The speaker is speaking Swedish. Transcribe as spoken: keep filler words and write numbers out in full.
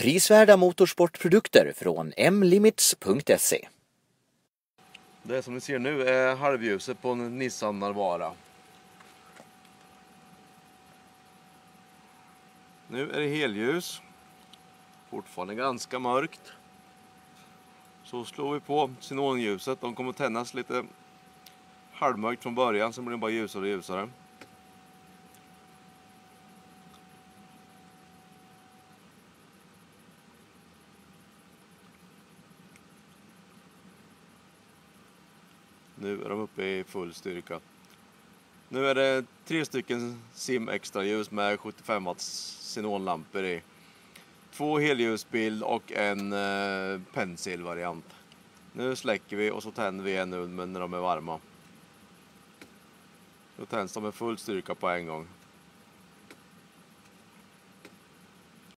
Prisvärda motorsportprodukter från m limits punkt se. Det som ni ser nu är halvljuset på en Nissan Navara. Nu är det helljus. Fortfarande ganska mörkt. Så slår vi på xenonljuset. De kommer att tändas lite halvmörkt från början, så blir det bara ljusare och ljusare. Nu är de uppe i full styrka. Nu är det tre stycken sim extra ljus med sjuttiofem watts xenonlampor i. Två helljusbild och en eh, penselvariant. Nu släcker vi och så tänder vi en ull när de är varma. Då tänds de med full styrka på en gång.